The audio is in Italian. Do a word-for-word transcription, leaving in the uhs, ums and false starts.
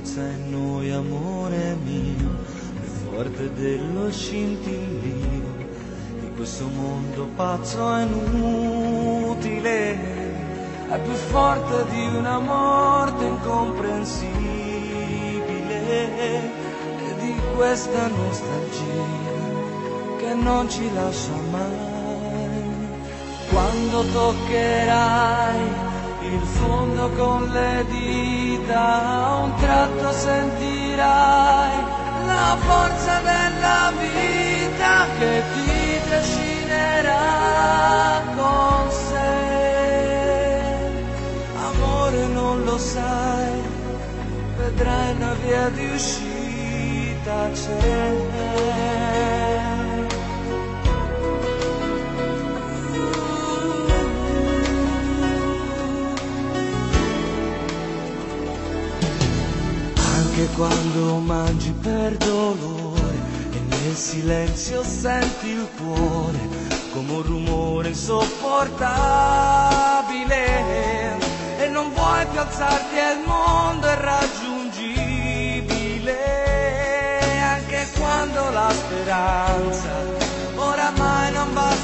forza in noi, amore mio, più forte dello scintillio di questo mondo pazzo e inutile, è più forte di una morte incomprensibile e di questa nostalgia che non ci lascia mai. Quando toccherai il fondo con le dita, a un tratto sentirai la forza della vita che ti trascinerà con sé. Amore, non lo sai, vedrai una via di uscita c'è. Anche quando mangi per dolore e nel silenzio senti il cuore come un rumore insopportabile e non vuoi più alzarti e il mondo è raggiungibile. Anche quando la speranza oramai non va